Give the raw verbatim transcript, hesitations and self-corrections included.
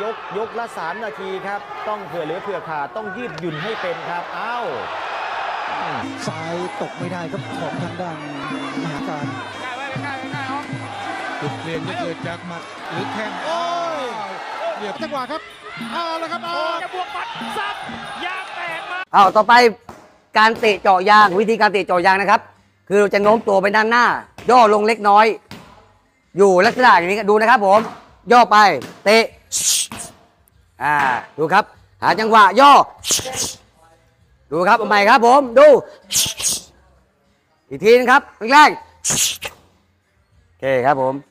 ยกยกละสามนาทีครับต้องเผื่อเหลือเผื่อขาดต้องยืดหยุ่นให้เป็นครับอ้าวซ้ายตกไม่ได้ครับของทางด้านมหาการจุดเปลี่ยนจะเกิดจากหมัดหรือแข้งโอ้ยเรียบจังหวะครับเอาแล้วครับเอาจะบวกหมัดซับยางแตกมาเอาต่อไปการเตะเจาะยางวิธีการเตะเจาะยางนะครับคือเราจะโน้มตัวไปด้านหน้าย่อลงเล็กน้อยอยู่ลักษณะอย่างนี้ดูนะครับผมย่อไปเตะอ่าดูครับหาจังหวะย่อดูครับเอาใหม่ครับผมดูอีกทีนึงครับแรกโอเคครับผม